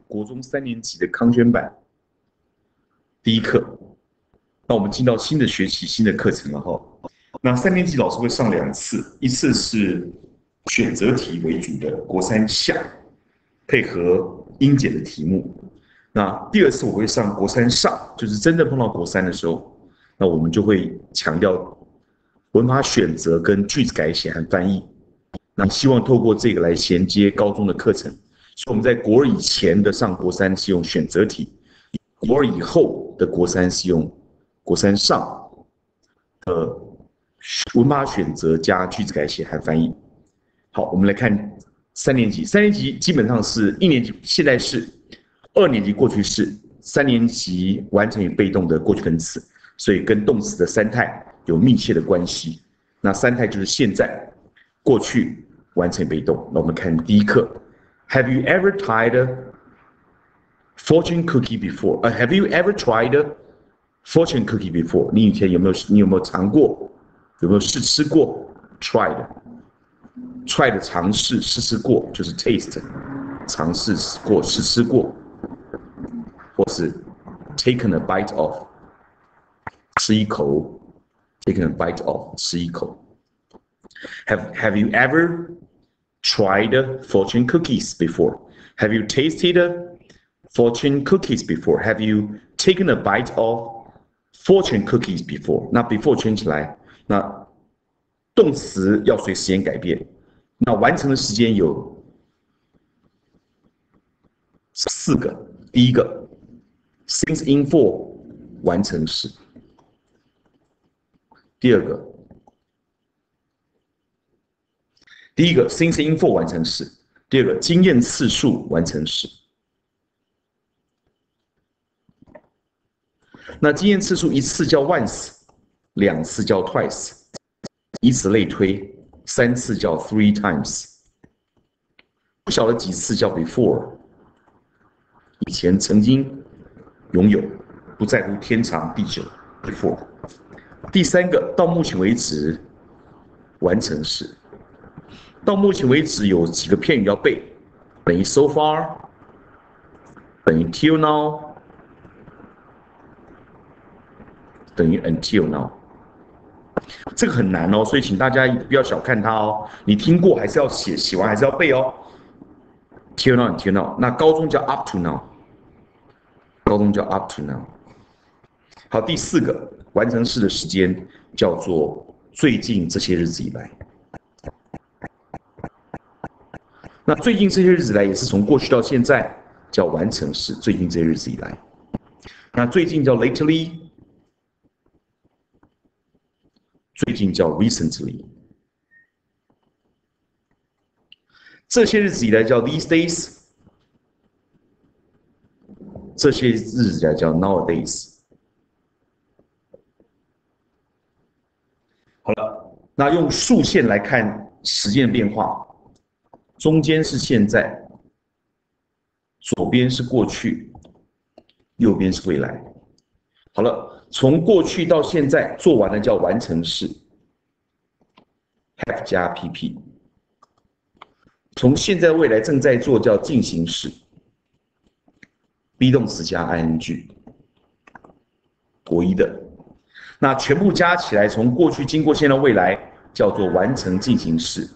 国中3年级的康轩版第一课。那我们进到新的学期、新的课程了哈。那3年级老师会上2次，一次是选择题为主的国3下，配合英检的题目。那第2次我会上国3上，就是真的碰到国3的时候，那我们就会强调文法选择跟句子改写和翻译。那希望透过这个来衔接高中的课程。所以我们在国2以前的上国3是用选择题，国2以后的国3是用国3上文法选择加句子改写和翻译。好，我们来看3年级。3年级基本上是1年级现在式、2年级过去式、3年级完成与被动的过去分词，所以跟动词的3态有密切的关系。那3态就是现在、过去、完成与被动。那我们看第一课 ，Have you ever tried fortune cookie before? Have you ever tried fortune cookie before? 你以前有没有尝过？有没有试吃过 ？Tried 尝试、试吃过就是 taste， 尝试过、试吃过，或是 taken a bite of， 吃一口 ，taken a bite of， 吃一口。Have you ever tried fortune cookies before? Have you tasted fortune cookies before? Have you taken a bite of fortune cookies before? 那 before 圈起来，那动词要随时间改变。那完成的时间有4个。第一个 since in for 完成时。第二个since in for 完成时。第二个经验次数完成时。那经验次数1次叫 once， 2次叫 twice， 以此类推，3次叫 three times， 不晓得几次叫 before， 以前曾经拥有，不在乎天长地久 before。第3个到目前为止完成时，到目前为止有几个片语要背，等于 so far， 等于 till now， 等于 until now。这个很难哦，所以请大家不要小看它哦。你听过还是要写，写完还是要背哦。till now until now， 那高中叫 up to now， 高中叫 up to now。好，第4个完成式的时间叫做最近这些日子以来。那最近这些日子以来也是从过去到现在叫完成式，最近这些日子以来。那最近叫 lately， 最近叫 recently。这些日子以来叫 these days， 这些日子以来叫 nowadays。好了，那用竖线来看时间的变化，中间是现在，左边是过去，右边是未来。好了，从过去到现在做完了叫完成式 ，have 加 PP。从现在未来正在做叫进行式 ，be 动词加 ing， 国一的。那全部加起来，从过去经过现在未来叫做完成进行式，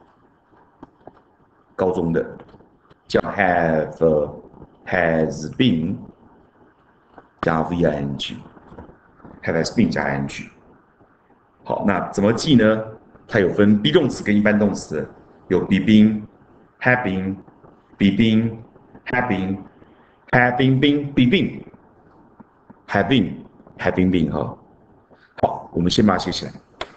高中的叫 have has been 加 VING， have has been 加 ing。好，那怎么记呢？它有分 be 动词跟一般动词的，有 be been、have been、be been、have been、having been、be been、have been、having been 哈。好，我们先把它写起来。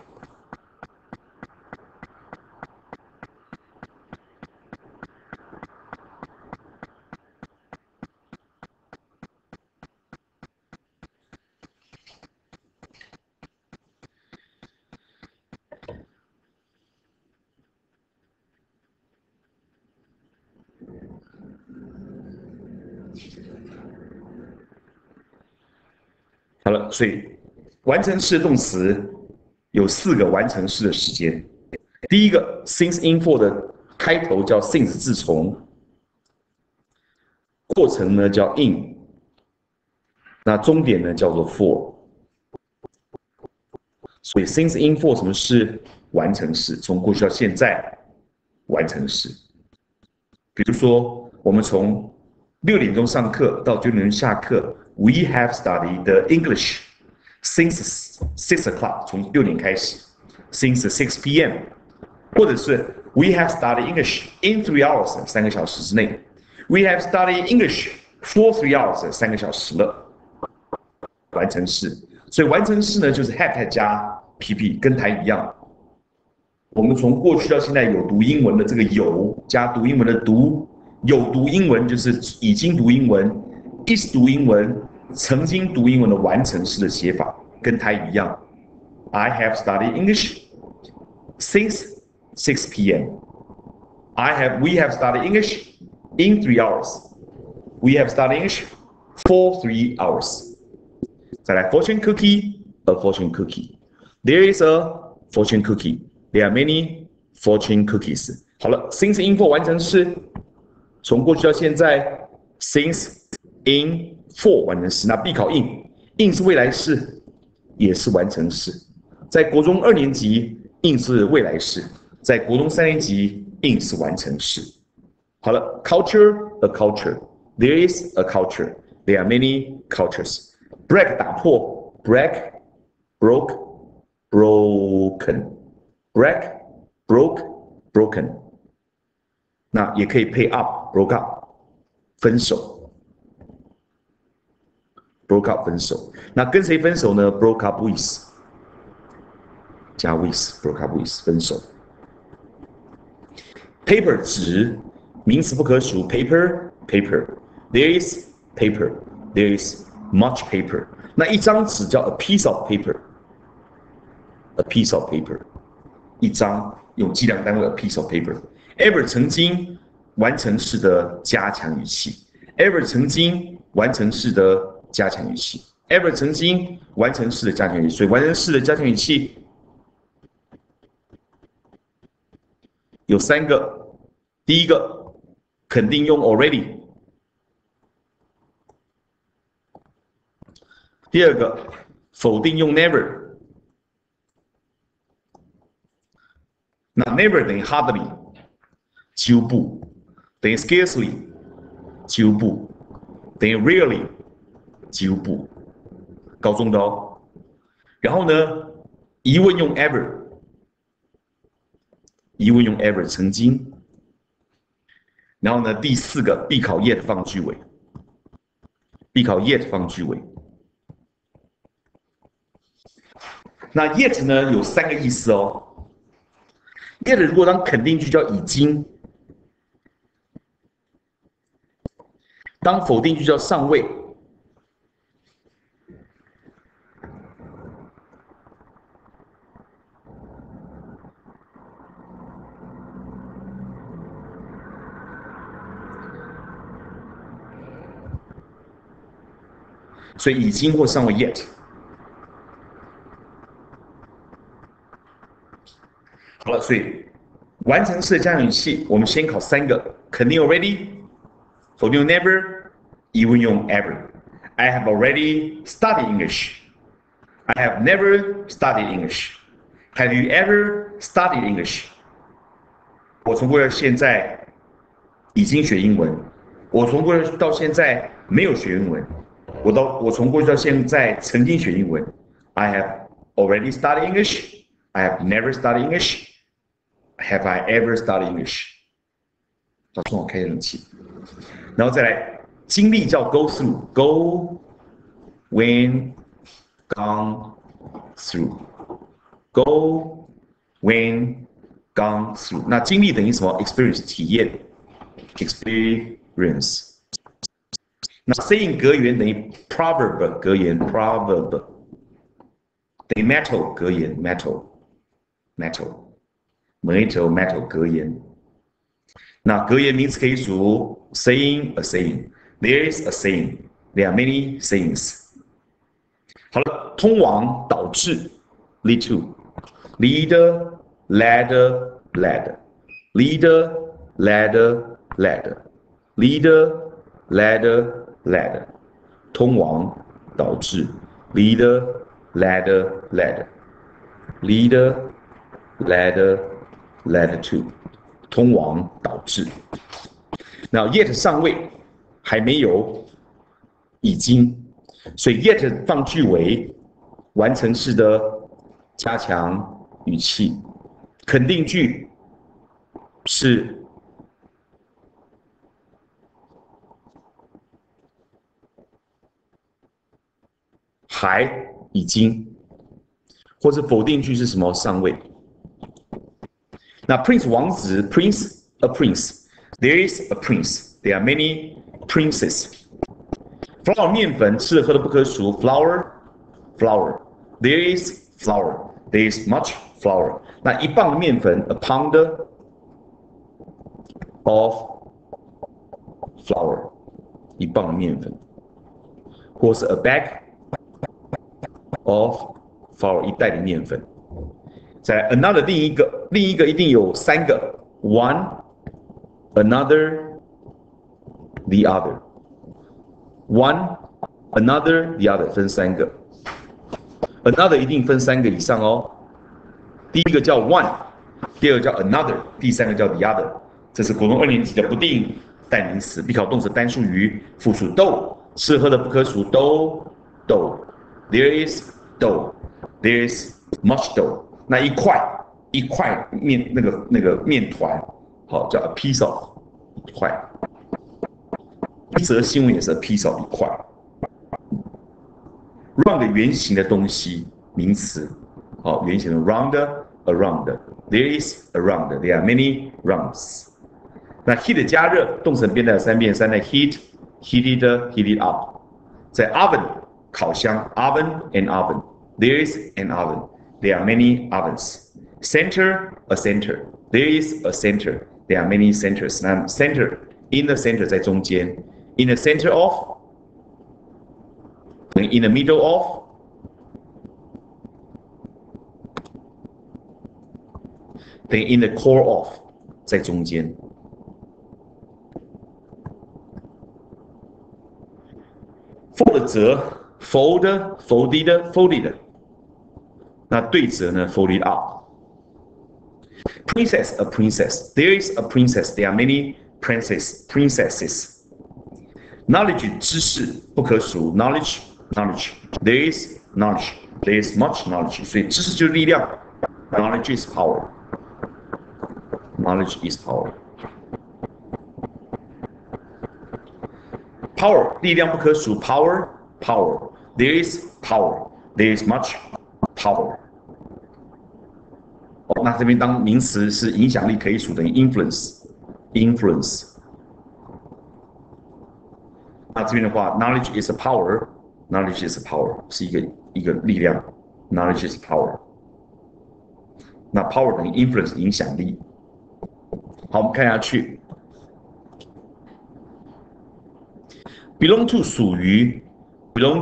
好了，所以完成式的动词有4个完成式的时间。第一个 since in for 的开头叫 since 自从， 过程呢叫 in， 那终点呢叫做 for。所以 since in for 什么是完成式？从过去到现在完成式。比如说，我们从6点钟上课到9点钟下课 ，We have studied the English since 6 o'clock， 从6点开始 ，since 6 p.m.， 或者是 We have studied English in 3 hours， 3个小时之内 ，We have studied English for 3 hours， 3个小时了，完成式。所以完成式呢，就是 have 加 PP， 跟台一样。我们从过去到现在有读英文的这个有加读英文的读，有读英文就是已经读英文 ，is 读英文，曾经读英文的完成式的写法跟台一样。I have studied English since 6 p.m. We have studied English in 3 hours. We have studied English for 3 hours. 再来 fortune cookie, a fortune cookie. There is a fortune cookie. There are many fortune cookies. 好了 ，since in for 完成式，从过去到现在 ，since in for 完成式。那必考 in 是未来式，也是完成式。在国中2年级 in 是未来式，在国中3年级 in 是完成式。好了 ，culture a culture. There is a culture. There are many cultures. Break 打破 ，break broke broken。break, broke, broken， 那也可以配 up, broke up， 分手 ，broke up 分手。那跟谁分手呢 ？broke up with， 加 with， broke up with 分手。paper 纸，名词不可数 ，paper paper，there is paper，there is much paper。那一张纸叫 a piece of paper，a piece of paper。一张用计量单位 a piece of paper。ever 曾经完成式的加强语气 ，ever 曾经完成式的加强语气 ，ever 曾经完成式的加强语气。所以完成式的加强语气有3个，第一个肯定用 already， 第二个否定用 never。那 never 等于 hardly， 几乎不，等于 scarcely， 几乎不，等于 rarely， 几乎不，高中的哦。然后呢，疑问用 ever， 疑问用 ever 曾经。然后呢，第4个必考 yet 放句尾，必考 yet 放句尾。那 yet 呢有3个意思哦。yet 如果当肯定句叫已经，当否定句叫尚未。所以已经或尚未 yet。好了，所以完成式的加强语气，我们先考3个：肯定 already， 否定用 never， 疑问用 ever。I have already studied English. I have never studied English. Have you ever studied English? 我从过去到现在已经学英文，我从过去到现在没有学英文，我从过去到现在曾经学英文。I have already studied English. I have never studied English. Have I ever studied English? 到中午开冷气，然后再来经历叫 go through, go, when, gone through, go, when, gone through。那经历等于什么 ？experience 体验 ，experience。那 saying 格言等于 proverb 格言 proverb， 等于 metal 格言 metal metal 格言。那格言名词可以数 saying a saying， there is a saying， there are many sayings。好了，通往导致 lead to leader ladder ladder leader ladder ladder leader ladder ladder， 通往导致 leader ladder ladder leader ladder ladder to， 通往导致。那 yet 上位还没有，已经，所以 yet 放句尾，完成式的加强语气，肯定句是还已经，或者否定句是什么上位。那 prince 王子 ，prince a prince，there is a prince，there are many princes。flour 面粉，吃了喝的不可数 ，flour flour，there is flour，there is much flour。那一磅的面粉 ，a pound of flour， 一磅的面粉，或是 a bag of flour， 一袋的面粉。再 another 另一个一定有三个 one another the other one another the other 分三个 another 一定分三个以上哦。第一个叫 one， 第二个叫 another， 第三个叫 the other。这是国中2年级的不定代名词，必考动词单数语复数 dough， 吃喝的不可数 dough there is dough there is much dough。那一块面那个面团，好叫 a piece of 一块。一则新闻也是 a piece of 一块。round 圆形的东西，名词，好圆形的 round around there is a round there are many rounds。那 heat 加热，动词变态3变3的 heat heated up。在 oven 烤箱 oven and oven there is an oven there are many ovens。center a center there is a center there are many centers。那 center in the center 在中间 in the center of 等于 in the middle of 等于 in the core of 在中间。fold 折 folded 那对折呢 folded up。princess a princess there is a princess there are many princesses。knowledge 知识不可数 knowledge there is knowledge there is much knowledge， 所以知识就是力量 knowledge is power。power 力量不可数 power there is power there is much power。那这边当名词是影响力可以数等于 influence。那这边的话 knowledge is a power 是一个力量 knowledge is power。那 power 等于 influence 影响力。好，我们看下去 belong to 属于 belong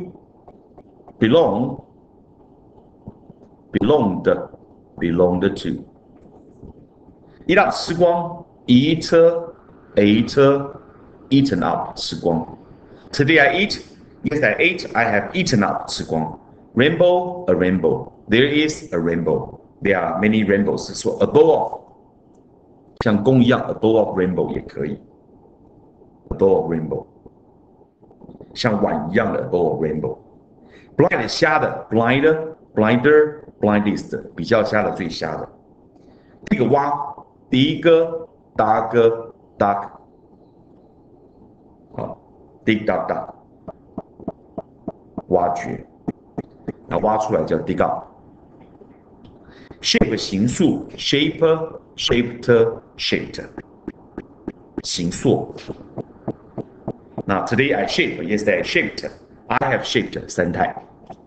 to eat up 吃光 eaten up 吃光。Today I eat yes I ate I have eaten up 吃光。Rainbow a rainbow there is a rainbow there are many rainbows。说 a bowl of 像弓一样 a bowl of rainbow 也可以 a bowl of rainbow 像碗一样的 a bowl of rainbow。blind 瞎的 blinder blindest 比较瞎的最瞎的。这个蛙第一个 duck 好 dig duck 挖掘，那挖出来叫 dig up。shape 形塑 shaped 形塑。那 today I shape yesterday I shaped I have shaped 三态。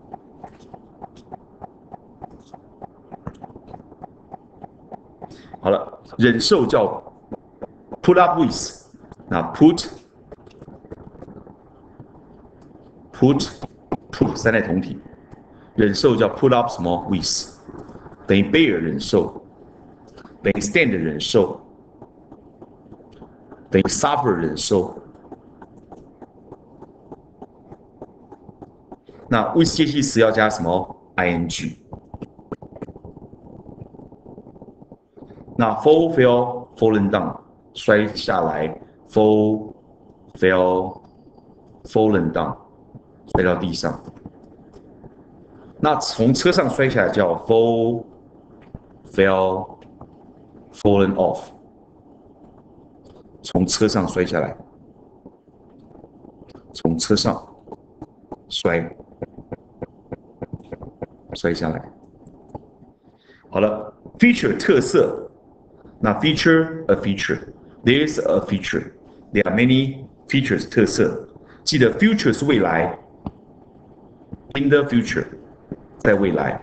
好了，忍受叫 put up with， 那 put 三态同体，忍受叫 put up 什么 with， 等于 bear 忍受，等于 stand 忍受，等于 suffer 忍受， 那谓词介系词要加什么 ing？ 那 fall fell fallen down 摔下来 fall fell fallen down 摔到地上。那从车上摔下来叫 fall fell fallen off， 从车上摔下来，从车上摔下来。好了 ，feature 特色。那 feature a feature，there is a feature，there are many features 特色。记得 future 是未来 ，in the future 在未来。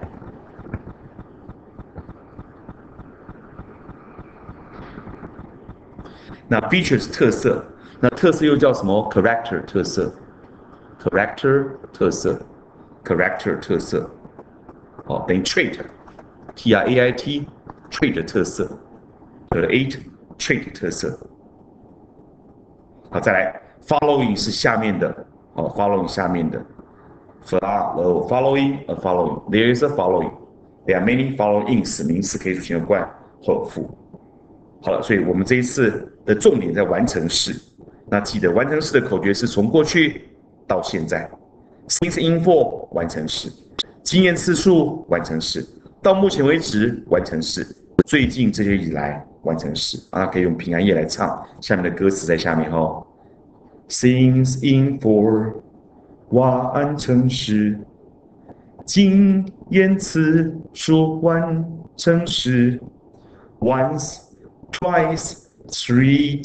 那 feature 是特色，那特色又叫什么 ？character 特色 ，character 特色 ，character 特色。哦，等于 trait，T-R-A-I-T trait 特色。8 trait 特色。好，再来 following 是下面的，哦 ，following 下面的 following a following，there is a following，there are many followings 名词可以出现冠或副。好了，所以我们这一次的重点在完成式。那记得完成式的口诀是从过去到现在 ，since in for 完成式，经验次数完成式，到目前为止完成式，最近这些以来。完成式啊，可以用平安夜来唱。下面的歌词在下面哦。Since in for 完成式，经验次数完成式 ，once, twice, three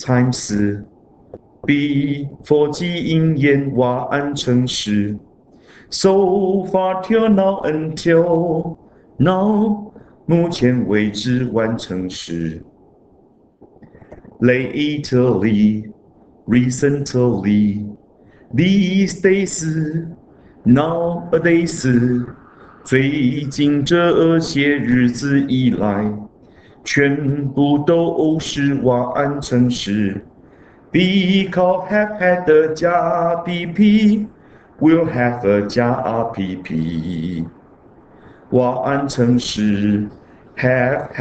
times。before 经验完成式 ，so far till now until now， 目前为止完成时。Lately, recently, these days, nowadays， 最近这些日子以来，全部都是完成时。Because have had 加 PP will have 加 PP， 完成时 have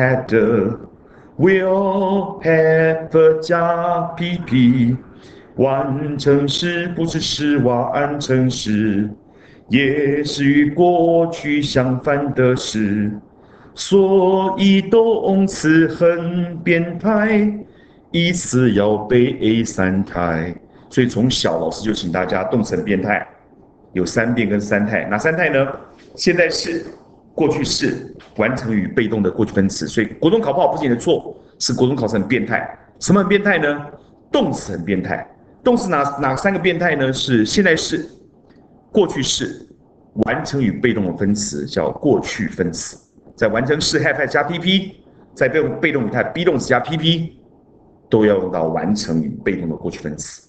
had。Will have 加 PP， 完成时不只是完成时，也是与过去相反的事，所以动词很变态，一次要背3态。所以从小老师就请大家动词很变态有3变跟3态，哪3态呢？现在式、过去式、完成与被动的过去分词。所以国中考不好不是你的错。是国中考试很变态，什么很变态呢？动词很变态。动词哪3个变态呢？是现在式、过去式、完成与被动的分词，叫过去分词。在完成式 have 加 PP， 在被动语态 be 动词加 PP， 都要用到完成与被动的过去分词。